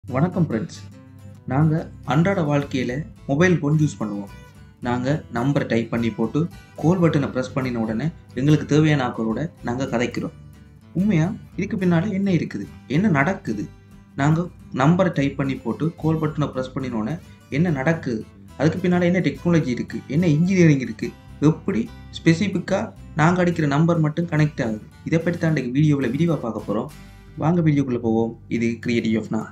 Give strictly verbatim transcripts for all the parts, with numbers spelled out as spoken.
வணக்கம் ஃப்ரெண்ட்ஸ். நாங்கள் அன்றாட வாழ்க்கையில் மொபைல் ஃபோன் யூஸ் பண்ணுவோம். நாங்கள் நம்பரை டைப் பண்ணி போட்டு கோல் பட்டனை ப்ரெஸ் பண்ணின உடனே எங்களுக்கு தேவையான ஆக்களோட நாங்கள் கதைக்கிறோம். உண்மையாக இதுக்கு பின்னால் என்ன இருக்குது, என்ன நடக்குது? நாங்கள் நம்பரை டைப் பண்ணி போட்டு கோல் பட்டனை ப்ரெஸ் பண்ணினோடனே என்ன நடக்குது? அதுக்கு பின்னால் என்ன டெக்னாலஜி இருக்குது, என்ன இன்ஜினியரிங் இருக்குது, எப்படி ஸ்பெசிஃபிக்காக நாங்கள் அடிக்கிற நம்பர் மட்டும் கனெக்ட் ஆகுது? இதை பற்றி தான் இன்றைக்கு வீடியோவில் விரிவாக பார்க்க போகிறோம். வாங்க வீடியோக்குள்ளே போவோம். இது கிரியேட்டிவ் ஆஃப்னா.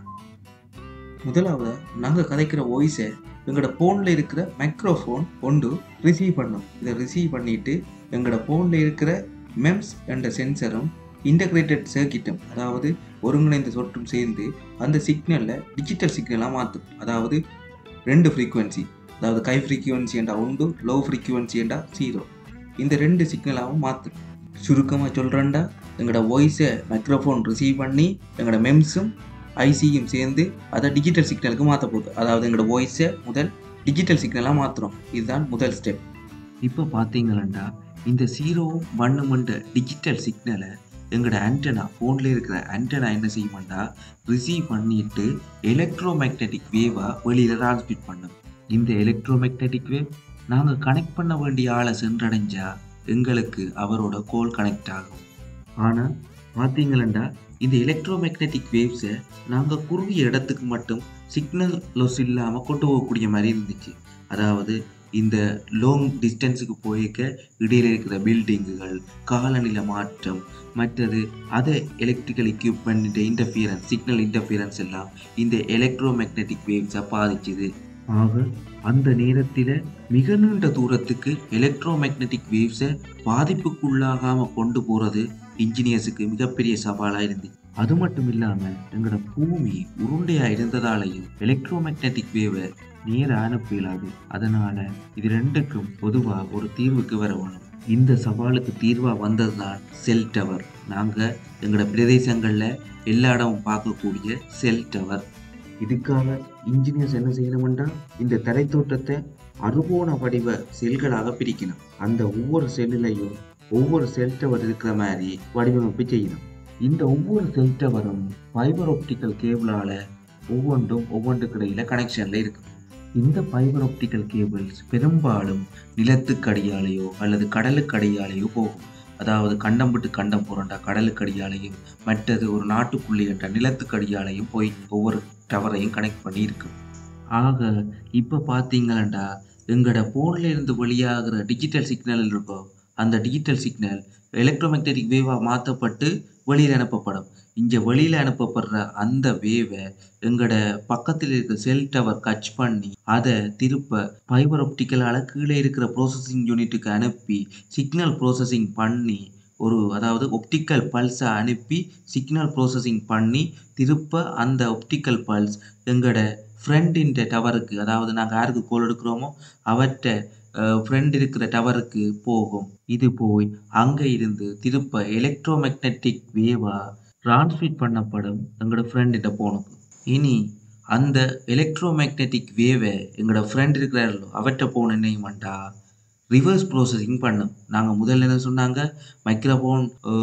முதலாவது நாங்கள் கதைக்கிற வாய்ஸை எங்களோட ஃபோனில் இருக்கிற மைக்ரோஃபோன் ஒன்று ரிசீவ் பண்ணோம். இதை ரிசீவ் பண்ணிவிட்டு எங்களோட ஃபோனில் இருக்கிற மெம்ஸ் என்ற சென்சரும் இன்டகிரேட்டட் சர்க்கிட்டும், அதாவது ஒருங்கிணைந்த சொட்டும் சேர்ந்து அந்த சிக்னலில் டிஜிட்டல் சிக்னலாக மாற்றும். அதாவது ரெண்டு ஃப்ரீக்குவன்சி, அதாவது ஹை ஃப்ரீக்குவன்சி என்றா ஒன்று, லோ ஃப்ரீக்குவன்சி என்றா ஜீரோ, இந்த ரெண்டு சிக்னலாகவும் மாற்றும். சுருக்கமாக சொல்கிறேன்டா, எங்களோட வாய்ஸை மைக்ரோஃபோன் ரிசீவ் பண்ணி எங்களோட மெம்ஸும் ஐசியும் சேர்ந்து அதை டிஜிட்டல் சிக்னலுக்கு மாற்ற போகுது. அதாவது எங்களோட வாய்ஸை முதல் டிஜிட்டல் சிக்னலாக மாற்றுறோம். இதுதான் முதல் ஸ்டெப். இப்போ பார்த்தீங்களா, இந்த ஜீரோவும் ஒன்னுமன்ற டிஜிட்டல் சிக்னலை எங்களோட ஆண்டனா, ஃபோனில் இருக்கிற ஆண்டனா என்ன செய்யுமாண்டா, ரிசீவ் பண்ணிட்டு எலக்ட்ரோ மேக்னெட்டிக் வேவாக வெளியில் டிரான்ஸ்மிட் பண்ணும். இந்த எலக்ட்ரோ மேக்னெட்டிக் வேவ் நாங்கள் கனெக்ட் பண்ண வேண்டிய ஆளை சென்றடைஞ்சா எங்களுக்கு அவரோட கோல் கனெக்ட் ஆகும். ஆனால் பார்த்தீங்களா, இந்த எலக்ட்ரோ மேக்னெட்டிக் வேவ்ஸை நாங்கள் குறுகிய இடத்துக்கு மட்டும் சிக்னல் லொஸ் இல்லாமல் கொண்டு போகக்கூடிய மாதிரி இருந்துச்சு. அதாவது இந்த லாங் டிஸ்டன்ஸுக்கு போயிருக்க இடையில இருக்கிற பில்டிங்குகள், காலநிலை மாற்றம், மற்றது அதை electrical equipment interference, signal interference எல்லாம் இந்த எலக்ட்ரோ மேக்னெட்டிக் வேவ்ஸை பாதிச்சுது. ஆக அந்த நேரத்தில் மிக நீண்ட தூரத்துக்கு எலக்ட்ரோ மேக்னெட்டிக் வேவ்ஸை பாதிப்புக்குள்ளாகாமல் கொண்டு போகிறது இன்ஜினியர்ஸுக்கு மிகப்பெரிய சவாலாக இருந்துச்சு. அது மட்டும் இல்லாமல் எங்களோட பூமி உருண்டையாக இருந்ததாலையும் எலக்ட்ரோ மேக்னெட்டிக் வேவை நேராக அனுப்ப இயலாது. அதனால் இது ரெண்டுக்கும் பொதுவாக ஒரு தீர்வுக்கு வர வேணும். இந்த சவாலுக்கு தீர்வாக வந்தது தான் செல் டவர். நாங்கள் எங்களோட பிரதேசங்களில் எல்லா இடமும் பார்க்கக்கூடிய செல் டவர். இதுக்காக இன்ஜினியர்ஸ் என்ன செய்யணும்னா, இந்த தரைத்தோட்டத்தை அறுகோண வடிவ செல்களாக பிரிக்கணும். அந்த ஒவ்வொரு செல்லுலையும் ஒவ்வொரு செல் டவர் இருக்கிற மாதிரி வடிவமைப்பு செய்யணும். இந்த ஒவ்வொரு செல் டவரும் ஃபைபர் ஆப்டிக்கல் கேபிளால் ஒவ்வொன்றும் ஒவ்வொன்றுக்கு இடையில கனெக்ஷனில் இருக்கு. இந்த ஃபைபர் ஆப்டிக்கல் கேபிள்ஸ் பெரும்பாலும் நிலத்துக்கு அடியாலேயோ அல்லது கடலுக்கு அடியாலேயோ போகும். அதாவது கண்டம் விட்டு கண்டம் போகிறண்டா கடலுக்கு அடியாலையும், மற்றது ஒரு நாட்டுக்குள்ளே என்ற நிலத்துக்கு அடியாலையும் போய் ஒவ்வொரு டவரையும் கனெக்ட் பண்ணி இருக்கு. ஆக இப்போ பார்த்தீங்களா, எங்களோட ஃபோனில் இருந்து வெளியாகிற டிஜிட்டல் சிக்னல் இருக்கோ, அந்த டிஜிட்டல் சிக்னல் எலக்ட்ரோ மேக்னெட்டிக் வேவாக மாற்றப்பட்டு வெளியில் அனுப்பப்படும். இங்கே வெளியில் அனுப்பப்படுற அந்த வேவை எங்களோட பக்கத்தில் இருக்கிற செல் டவர் கச் பண்ணி அதை திருப்ப ஃபைபர் ஆப்டிக்கலால் கீழே இருக்கிற ப்ரோசஸிங் யூனிட்டுக்கு அனுப்பி சிக்னல் ப்ரோசஸிங் பண்ணி ஒரு அதாவது ஒப்டிக்கல் பல்ஸை அனுப்பி சிக்னல் ப்ரோசஸிங் பண்ணி திருப்ப அந்த ஒப்டிக்கல் பல்ஸ் எங்களோட ஃப்ரெண்டின் டவருக்கு, அதாவது நாங்கள் யாருக்கு கோல் எடுக்கிறோமோ அவற்றை ஃப்ரெண்ட் இருக்கிற டவருக்கு போகும். இது போய் அங்கே இருந்து திருப்ப எலக்ட்ரோ மேக்னெட்டிக் வேவாக டிரான்ஸ்மிட் பண்ணப்படும் எங்களோட ஃப்ரெண்டிட்ட போனுக்கு. இனி அந்த எலக்ட்ரோ மேக்னெட்டிக் வேவை எங்களோட ஃப்ரெண்ட் இருக்கிறார்களோ அவற்றை போன என்னையுமாண்டா ரிவர்ஸ் ப்ரோசஸிங் பண்ணும். நாங்கள் முதல்ல என்ன சொன்னாங்க, மைக்ரோஃபோன்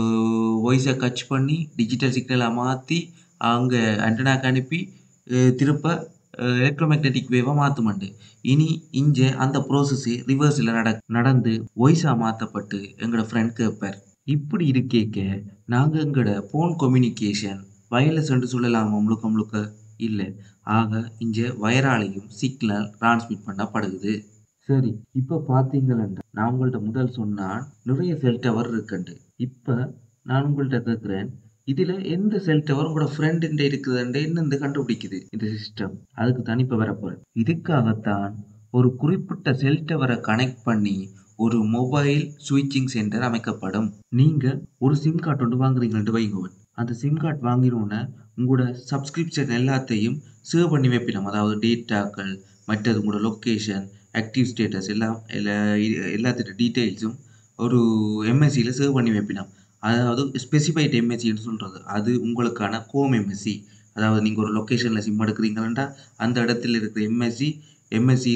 வாய்ஸை கச் பண்ணி டிஜிட்டல் சிக்னலாக மாற்றி அங்கே ஆண்டனாக்கு அனுப்பி திருப்ப எலக்ட்ரோ மேக்னெட்டிக் வேவாக மாற்றுமாண்டு. இனி இங்கே அந்த ப்ரோசஸ்ஸு ரிவர்ஸில் நட நடந்து வாய்ஸாக மாற்றப்பட்டு எங்களோட ஃப்ரெண்ட் கேட்பார். இப்படி இருக்கேக்க நாங்கள் எங்களோட ஃபோன் கம்யூனிகேஷன் வயர்லெஸ் என்று சொல்லலாமா முழுக்க முழுக்க இல்லை. ஆக இங்கே வயராலையும் சிக்னல் டிரான்ஸ்மிட் பண்ணப்படுது. சரி, இப்போ பார்த்தீங்களா, நான் உங்கள்கிட்ட முதல் சொன்னால் நிறைய செல் டவர் இருக்குண்டு. இப்போ நான் உங்கள்கிட்ட கேட்குறேன், இதில் எந்த செல் டவர் உங்களோட ஃப்ரெண்டு இருக்குதுன்னு என்னென்று கண்டுபிடிக்குது இந்த சிஸ்டம்? அதுக்கு தான் இப்போ வரப்போகிறேன். இதுக்காகத்தான் ஒரு குறிப்பிட்ட செல் டவரை கனெக்ட் பண்ணி ஒரு மொபைல் ஸ்விட்சிங் சென்டர் அமைக்கப்படும். நீங்கள் ஒரு சிம் கார்டு ஒன்று வாங்குறீங்கன்ட்டு வைங்கோவன். அந்த சிம் கார்டு வாங்கினோன்னே உங்களோட சப்ஸ்கிரிப்ஷன் எல்லாத்தையும் சேவ் பண்ணி வைப்பினோம். அதாவது டேட்டாக்கள், மற்றது உங்களோட லொக்கேஷன், ஆக்டிவ் ஸ்டேட்டஸ் எல்லாம் எல்லா எல்லாத்தோட டீட்டெயில்ஸும் ஒரு எம்எஸ்சியில் சேவ் பண்ணி வைப்பினோம். அதாவது ஸ்பெசிஃபைட் எம்எஸ்சின்னு சொல்கிறது அது உங்களுக்கான ஹோம் எம்எஸ்சி. அதாவது நீங்கள் ஒரு லொக்கேஷனில் சிம் எடுக்கிறீங்களா அந்த இடத்துல இருக்கிற எம்எஸ்சி எம்எஸ்சியில்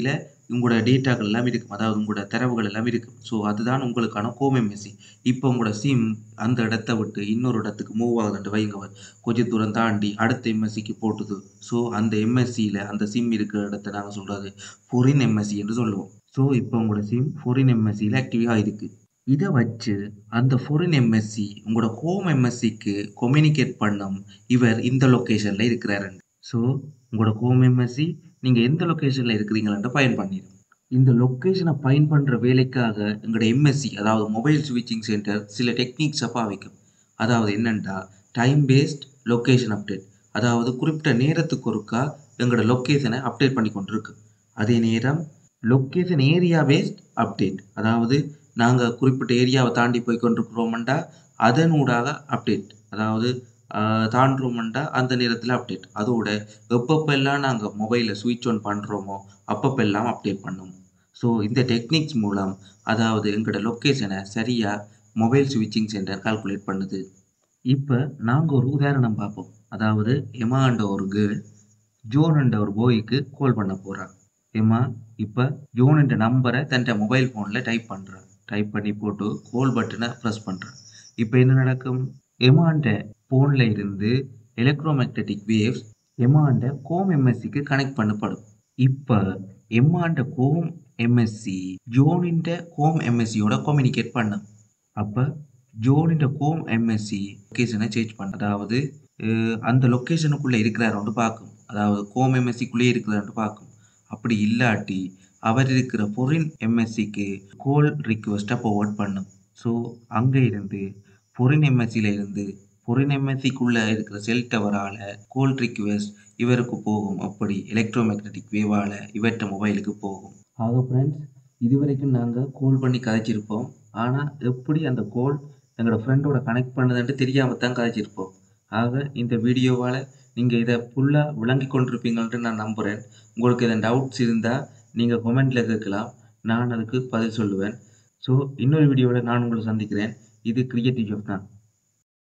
உங்களோட டேட்டாக்கள் எல்லாம் இருக்கும், அதாவது உங்களோட தரவுகள் எல்லாம் இருக்கும். ஸோ அதுதான் உங்களுக்கான கோம் எம்எஸ்சி. இப்போ உங்களோட சிம் அந்த இடத்த விட்டு இன்னொரு இடத்துக்கு மூவ் ஆகுதுன்ட்டு வைங்க, கொஞ்சம் தூரம் தாண்டி அடுத்த எம்எஸ்சிக்கு போட்டுது. ஸோ அந்த எம்எஸ்சியில் அந்த சிம் இருக்கிற இடத்த நாங்கள் சொல்கிறது ஃபொரின் எம்எஸ்சி என்று சொல்லுவோம். ஸோ இப்போ உங்களோட சிம் ஃபொரின் எம்எஸ்சியில் ஆக்டிவாக இருக்கு. இதை வச்சு அந்த ஃபொரின் எம்எஸ்சி உங்களோட ஹோம் எம்எஸ்சிக்கு கம்யூனிகேட் பண்ணும், இவர் இந்த லொக்கேஷனில் இருக்கிறாரு. ஸோ உங்களோட ஹோம் எம்எஸ்சி நீங்கள் எந்த லொக்கேஷனில் இருக்கிறீங்களான்ட்டு பயன் பண்ணிடும். இந்த லொக்கேஷனை பயன் பண்ணுற வேலைக்காக எங்களோட எம்எஸ்சி, அதாவது மொபைல் ஸ்விட்சிங் சென்டர், சில டெக்னிக்ஸை பாவிக்கும். அதாவது என்னென்னா டைம் பேஸ்ட் லொக்கேஷன் அப்டேட், அதாவது குறிப்பிட்ட நேரத்துக்கு ஒருக்கா எங்களோட லொக்கேஷனை அப்டேட் பண்ணி கொண்டு இருக்கு. அதே நேரம் லொக்கேஷன் ஏரியா பேஸ்ட் அப்டேட், அதாவது நாங்கள் குறிப்பிட்ட ஏரியாவை தாண்டி போய் கொண்டிருக்கிறோம்டா அதனூடாக அப்டேட், அதாவது தாண்டுறோம்டா அந்த நேரத்தில் அப்டேட். அதோட எப்பப்பெல்லாம் நாங்கள் மொபைலில் ஸ்விட்ச் ஆன் பண்ணுறோமோ அப்பப்பெல்லாம் அப்டேட் பண்ணும். ஸோ இந்த டெக்னிக்ஸ் மூலம் அதாவது எங்களோட லொக்கேஷனை சரியாக மொபைல் ஸ்விட்சிங் சென்டர் கால்குலேட் பண்ணுது. இப்போ நாங்கள் ஒரு உதாரணம் பார்ப்போம். அதாவது எமாண்ட ஒரு கேர்ள் ஜோன்ன்ற ஒரு பாய்க்கு கால் பண்ண போகிறான். எமா இப்போ ஜோன்ன்ற நம்பரை தன் மொபைல் ஃபோனில் டைப் பண்ணுறான். டைப் பண்ணி போட்டு கால் பட்டனை ப்ரெஸ் பண்ணுறான். இப்போ என்ன நடக்கும்? எமாண்ட ஃபோனில் இருந்து எலக்ட்ரோமேக்னெட்டிக் வேவ்ஸ் எமாண்ட கோம் எம்எஸ்சிக்கு கனெக்ட் பண்ணப்படும். இப்போ எமாண்ட கோம் எம்எஸ்சி ஜோனின்ற கோம் எம்எஸ்சியோட கம்யூனிகேட் பண்ணும். அப்போ ஜோனின்ற கோம் எம்எஸ்சி லொக்கேஷனை சேஞ்ச் பண்ண, அதாவது அந்த லொக்கேஷனுக்குள்ளே இருக்கிறாரோன்னு பார்க்கும், அதாவது கோம் எம்எஸ்சிக்குள்ளேயே இருக்கிறான்னு பார்க்கும். அப்படி இல்லாட்டி அவர் இருக்கிற ஃபொரின் எம்எஸ்சிக்கு கோல் ரிக்வெஸ்ட்டை ஃபார்வர்ட் பண்ணும். ஸோ அங்கே இருந்து ஃபொரின் எம்எஸ்சியில் இருந்து ஃபொரின் எம்எஸ்சிக்குள்ளே இருக்கிற செல் டவரால் கோல் ரிக்வெஸ்ட் இவருக்கு போகும். அப்படி எலக்ட்ரோமேக்னெட்டிக் வேவால் இவற்ற மொபைலுக்கு போகும். ஆக ஃப்ரெண்ட்ஸ், இது வரைக்கும் நாங்கள் கோல் பண்ணி கதைச்சிருப்போம். ஆனால் எப்படி அந்த கோல் எங்களோட ஃப்ரெண்டோட கனெக்ட் பண்ணதுன்ட்டு தெரியாமல் தான் கதைச்சிருப்போம். ஆக இந்த வீடியோவால் நீங்கள் இதை ஃபுல்லாக விளங்கி கொண்டிருப்பீங்கள்ட்டு நான் நம்புகிறேன். உங்களுக்கு எதாவது டவுட்ஸ் இருந்தால் நீங்கள் கமெண்ட்டில் கேட்கலாம், நான் அதுக்கு பதில் சொல்லுவேன். ஸோ இன்னொரு வீடியோவில் நான் உங்களை சந்திக்கிறேன். இது கிரியேட்டிவ் ஜாப் தான்.